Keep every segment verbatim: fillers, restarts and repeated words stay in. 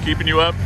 keeping you up?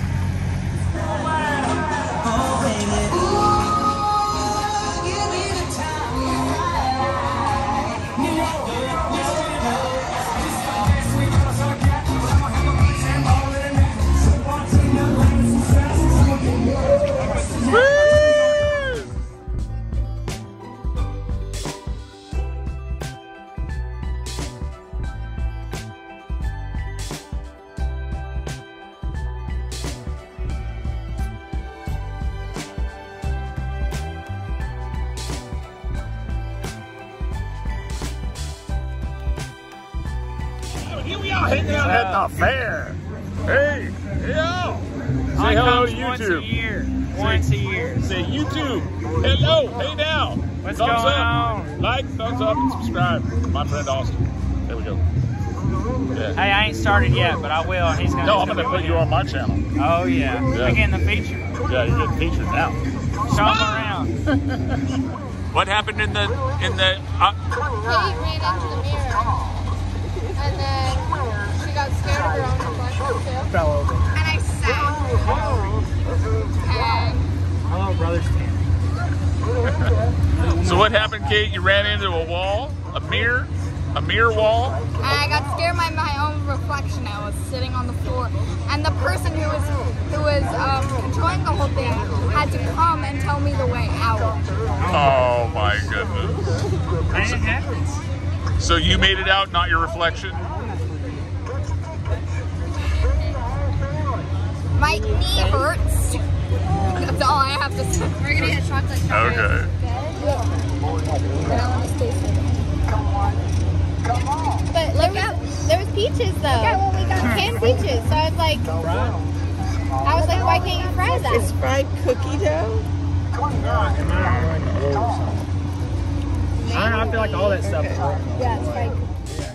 Here we are hanging out at the fair. Hey, yo. Say hello to YouTube. Once a year. Once a year. Say YouTube. Hello. Hey now. What's thumbs going up. on? Like, thumbs up, and subscribe. My friend Austin. There we go. Yeah. Hey, I ain't started yet, but I will. He's gonna. No, I'm gonna put you on my channel. Oh yeah. Yeah. I'm getting the feature. Yeah, you're getting featured now. Show him around. What happened in the in the? Uh, Kate ran into the mirror, and then she got scared of her own reflection too. Fell over. And I sat. And Hello, brother Stan. so what happened, Kate? You ran into a wall, a mirror, a mirror wall. And I got scared by my own reflection. I was sitting on the floor, and the person who was who was um, controlling the whole thing had to come and tell me the way out. Oh my goodness. And it happens. So you made it out, not your reflection? My knee hurts. That's all I have to say. We're gonna get chocolate. Okay. But look at, there was peaches though. Look at what we got. Canned peaches. So I was like, I was like, why can't you fry that? It's fried cookie dough? I don't know. I feel like all that stuff is working. Yeah, it's fried.